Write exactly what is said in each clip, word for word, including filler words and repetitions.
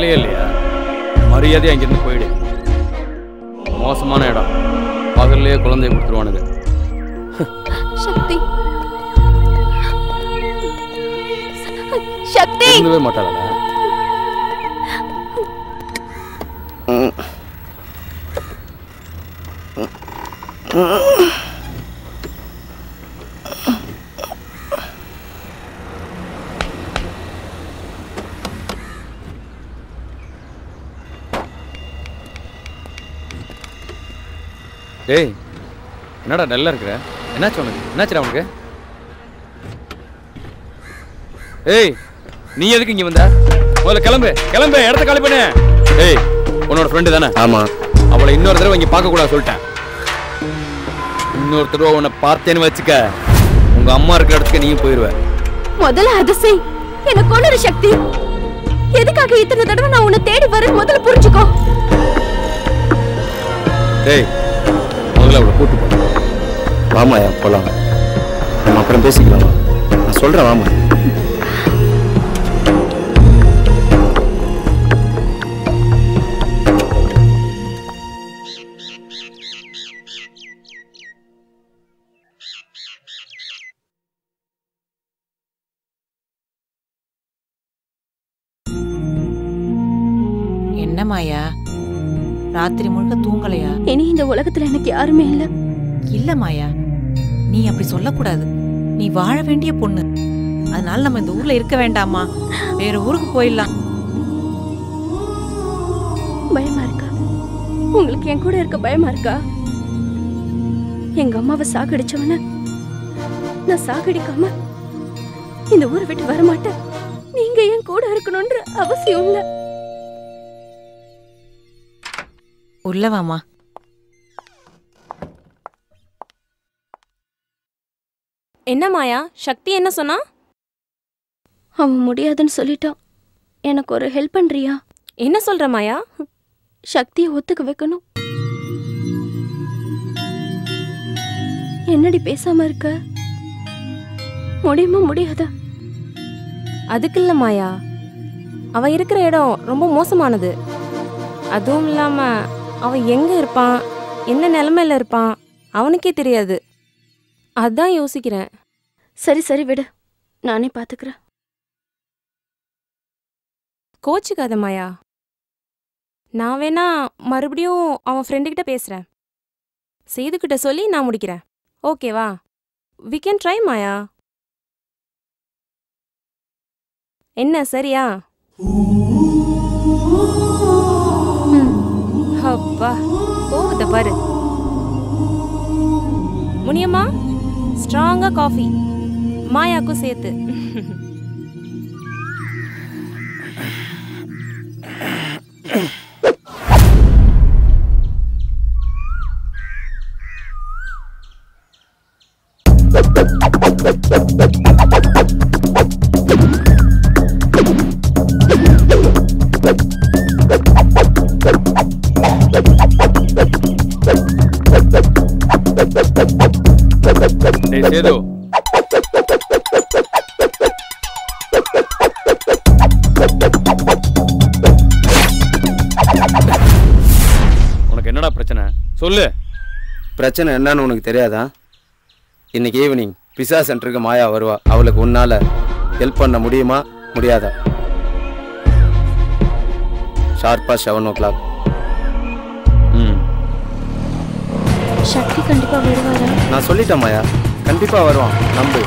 வேலையே இல்லையா? மரியாதையாக அங்கேருந்து போயிடு. மோசமான இடம். பகல்லையே குழந்தைய கொடுத்துருவானுங்க. சக்தி சக்தி இருந்தவே மாட்டாளா? டேய், என்னடா நல்லா இருக்கிற? என்னாச்சு உனக்கு? என்னாச்சுடா உனக்கு? ஏய், நீ எதுக்கு இங்க வந்த? முதல்ல கிளம்பு கிளம்பு, இடத்த காலி பண்ணு. ஏய், உன்னோட ஃப்ரெண்டு தானே? ஆமா. அவளை இன்னொரு தடவை இங்க பார்க்க கூடாது சொல்லிட்டேன். இன்னொரு தடவை உன்னை பார்த்தேன்னு வச்சுக்க, உங்க அம்மா இருக்கிற இடத்துக்கு நீயும் போயிருவ. முதல்ல அதை செய். என்ன கொண்டு சக்தி. எதுக்காக இத்தனை தடவை நான் உன்னை தேடி வரேன் முதல்ல புரிஞ்சுக்கோ. ஏய், முதல்ல அவளை கூட்டு போ. வாமாயா போலாம். நம்ம அப்புறம் பேசிக்கலாம். நான் சொல்றேன் வாமா. என்ன மாயா, ராத்திரி முழுக்க தூங்கலையா? இனி இந்த உலகத்துல எனக்கு யாருமே இல்ல. இல்ல மாயா, நீ அப்படி சொல்லக்கூடாது. நீ வாழ வேண்டிய பொண்ணு. அதனால நம்ம இந்த ஊர்ல இருக்க வேண்டாமா? வேற ஊருக்கு போயிடலாம். பயமா இருக்கா? உங்களுக்கு என் கூட இருக்க பயமா இருக்கா? எங்க அம்மாவை சாகடிச்சவன நான் சாகடிக்காம இந்த ஊரை விட்டு வரமாட்டேன். நீங்க என் கூட இருக்கணும்ன்ற அவசியம் இல்ல. உள்ளவாமா. என்ன மாயா, சக்தி என்ன சொன்னா? அவன் முடியாதுன்னு சொல்லிட்டான். எனக்கு ஒரு ஹெல்ப் பண்றியா? என்ன சொல்ற மாயா? சக்தியை ஒத்துக்க வைக்கணும். என்னடி பேசாம இருக்க? முடியுமா முடியாதா? அதுக்கு இல்ல மாயா, அவன் இருக்கிற இடம் ரொம்ப மோசமானது. அதுவும் இல்லாம அவன் எங்க இருப்பான், என்ன நிலைமையில இருப்பான் அவனுக்கே தெரியாது. அதான் யோசிக்கிறேன். சரி சரி விடு, நானே பாத்துக்கிறேன். கோச்சுக்காத மாயா. நான் வேணா மறுபடியும் அவன் ஃப்ரெண்டுகிட்ட பேசுறேன். சேதுக்கிட்ட சொல்லி நான் முடிக்கிறேன். ஓகேவா? We can try Maya. என்ன சரியா? அப்பா போகுத பாரு. முனியம்மா, ஸ்ட்ராங்கா காஃபி மாயாக்கும் சேர்த்து. சேது, உனக்கு என்னடா பிரச்சனை? சொல்லு. பிரச்சனை என்னன்னு உனக்கு தெரியாதா? இன்னைக்கு ஈவினிங் பிசா சென்டருக்கு மாயா வருவா. அவளுக்கு உன்னால ஹெல்ப் பண்ண முடியுமா முடியாதா? ஷார்ப்பா செவன் ஓ கிளாக். ம், சக்தி கண்டிப்பா வருவாரா? நான் சொல்லிட்டேன் மாயா, கண்டிப்பா வருவான், நம்பு.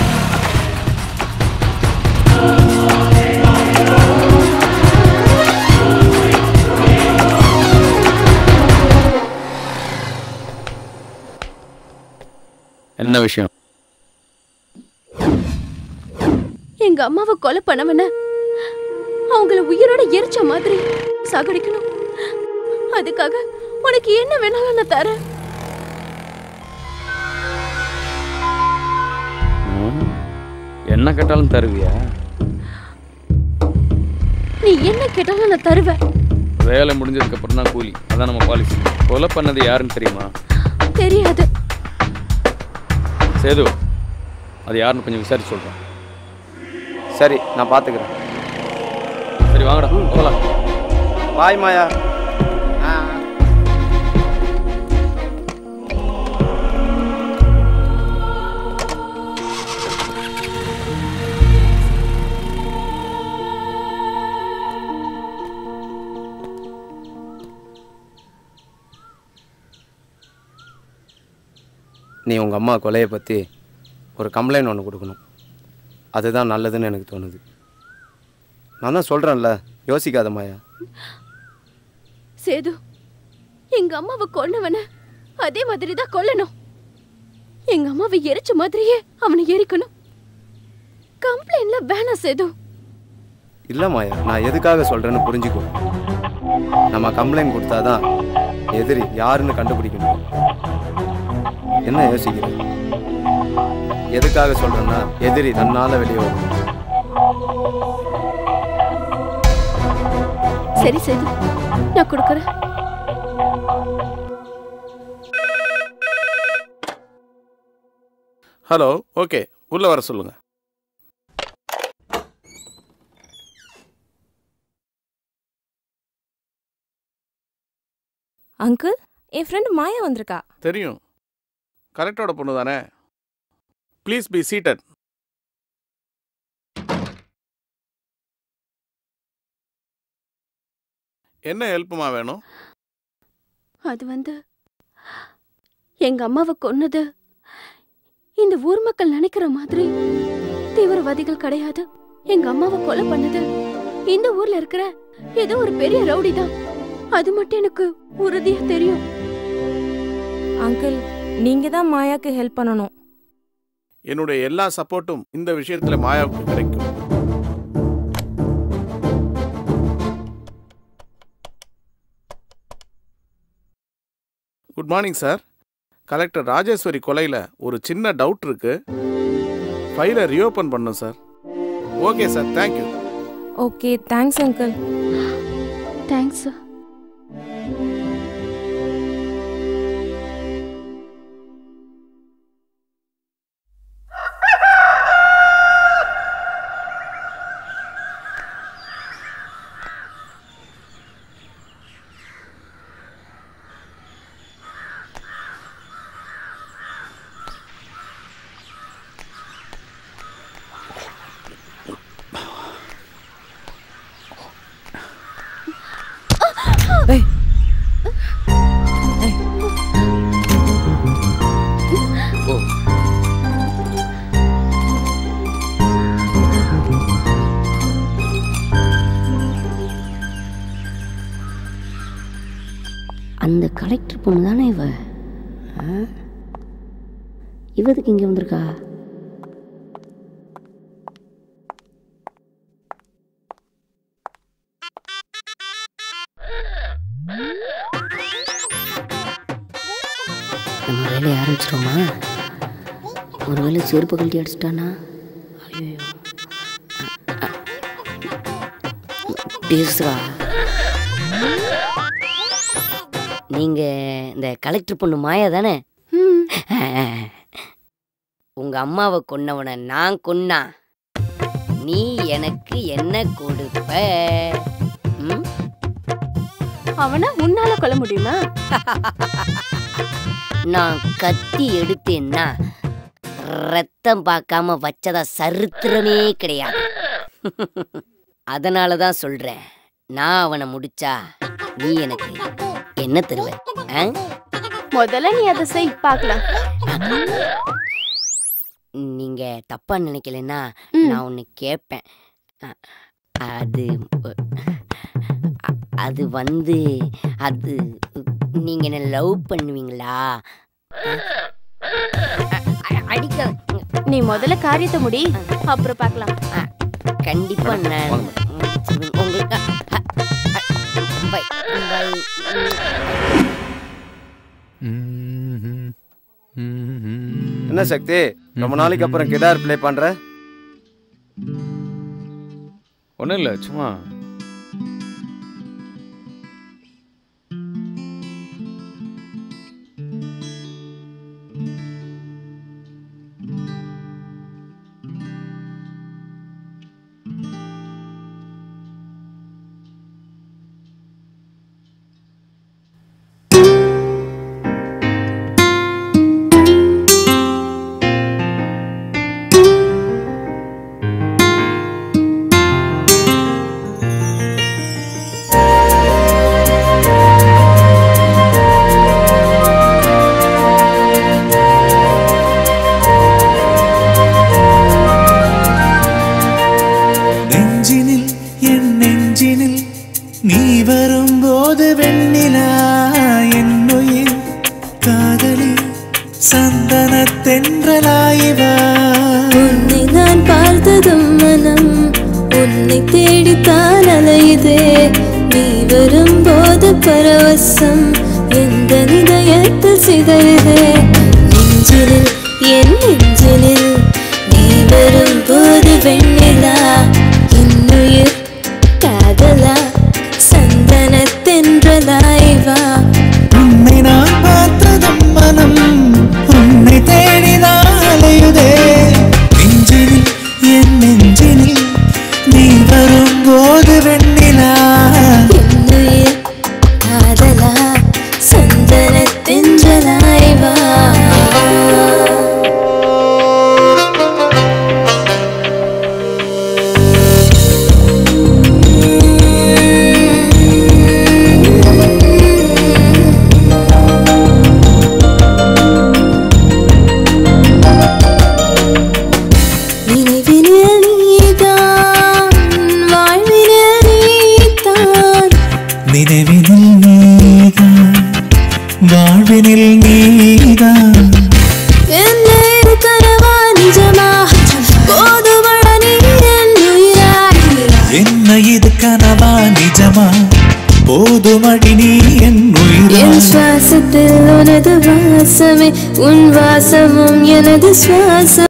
என்ன விஷயம்? எங்க அம்மாவை கொலை பண்ணவன அவங்கள உயிரோட எரிச்ச மாதிரி சாகடிக்கணும். அதுக்காக உனக்கு என்ன வேணாலும் நான் தரேன். என்ன கேட்டாலும் தருவியா? நீ என்ன கேட்டாலும் நான் தருவேன். வேலை முடிஞ்சதுக்கு அப்புறம் தான் கூலி. அதான் நம்ம பாலிசி. கொலை பண்ணது யாருன்னு தெரியுமா? தெரியாது. சேது, அது யாருன்னு கொஞ்சம் விசாரிச்சு சொல்றேன். சரி, நான் பாத்துக்கிறேன். சரி வாங்கடா போகலாம். பாய் மாயா. ஆ நீ உங்கள் அம்மா கொலையை பற்றி ஒரு கம்ப்ளைண்ட் ஒன்று கொடுக்கணும். அதுதான் நல்லதுன்னு எனக்கு தோணுது. நான் தான் சொல்கிறேன்ல, யோசிக்காத மாயா. சேது, எங்க அம்மாவை கொன்னவன அதே மாதிரி தான் கொல்லணும். எங்க அம்மாவை எரிச்ச மாதிரியே அவனை எரிக்கணும். கம்ப்ளைண்ட்ல வேணாம் சேது. இல்லை மாயா, நான் எதுக்காக சொல்கிறேன்னு புரிஞ்சுக்கோ. நம்ம கம்ப்ளைண்ட் கொடுத்தாதான் எதிரி யாருன்னு கண்டுபிடிக்க முடியும். என்ன யோசிக்கிற? எதுக்காக சொல்கிறேன்னா எதிரி தன்னால் வெளியே வரும். சரி சேது, நான் கொடுக்குறேன். ஹலோ, ஓகே, உள்ள வர சொல்லுங்க. அங்கிள், என் ஃப்ரெண்டு மாயா வந்திருக்கா. தெரியும், கரெக்டோட பொண்ணு தானே. Please be seated. என்ன ஹெல்ப்புமா வேணும்? அது வந்து எங்க அம்மாவை கொன்னது இந்த ஊர் மக்கள் நினைக்கிற மாதிரி தீவிரவாதிகள் கிடையாது. எங்க அம்மாவை கொலை பண்ணது இந்த ஊர்ல இருக்கிற ஏதோ ஒரு பெரிய ரவுடி தான். அது மட்டும் எனக்கு உறுதியா தெரியும். அங்கிள், நீங்க தான் மாயாக்கு ஹெல்ப் பண்ணணும். என்னுடைய எல்லா சப்போர்ட்டும் இந்த விஷயத்துல மாயாவுக்கு கிடைக்கும். Good morning sir. Collector Rajeshwari கொலையில் ஒரு சின்ன டவுட் இருக்கு. ஃபைலை ரீஓப்பன் பண்ணும் sir. Okay sir, thank you. Okay, thanks uncle. Thanks. அந்த கலெக்டர் பொண்ணு தானே இவ? இவதுக்கு இங்கே வந்திருக்கா? நம்ம வேலையை ஆரம்பிச்சிட்டோமா? ஒரு வேலை செருப்பு கழட்டி அடிச்சிட்டானா? ஐயோ, பேசுறா. நீங்க இந்த கலெக்டர் பொண்ணு மாயா தானே? உங்க அம்மாவை கொன்னவனை நான் கொன்னா நீ எனக்கு என்ன கொடுப்ப? அவனை உன்னால கொல்ல முடியுமா? நான் கத்தி எடுத்தேன்னா ரத்தம் பார்க்காம வச்சதா சரித்திரமே கிடையாது. அதனாலதான் சொல்றேன், நான் அவனை முடிச்சா நீ எனக்கு என்ன தருவ? முதல்ல நீ அதை செய் பார்க்கலாம். நீங்க தப்பா நினைக்கலன்னா நான் ஒன்னு கேட்பேன். அது அது வந்து அது நீங்க என்ன லவ் பண்ணுவீங்களா? அடிக்க நீ முதல்ல காரியத்தை முடி, அப்புறம் பார்க்கலாம். கண்டிப்பா நான் உங்களுக்கு என்ன சக்தி, ரொம்ப நாளைக்கு அப்புறம் கிட்டார் ப்ளே பண்ற? ஒன்றும் இல்லை, சும்மா. தென்றலாயிவா உன்னை நான் பார்த்ததும் மனம் உன்னை தேடித்தான் அலையுதே நீ வரும்போது பரவசம் எந்த இதயத்தில் சிதறுதே நெஞ்சினில் என் நெஞ்சினில் நீ வரும்போது வெண்ணிலா இன்னுயிர் காதலா சந்தன தென்றலாய்வா உன்னை நான் பார்த்ததும் மனம் உன்னை தேடிதான் அலையுதே நெஞ்சினில் என் நெஞ்சினில் நீ வரும்போது வெண்ணிலா இன்னுயிர் காதலா சந்தன தென்றலாய்வா நினைவினில் நீதான் வாழ்வினில் நீதான் என்ன இது கனவா நிஜமா போதுமடி நீ என் உயிரா என் சுவாசத்தில் உனது வாசமே உன் வாசமும் எனது சுவாசம்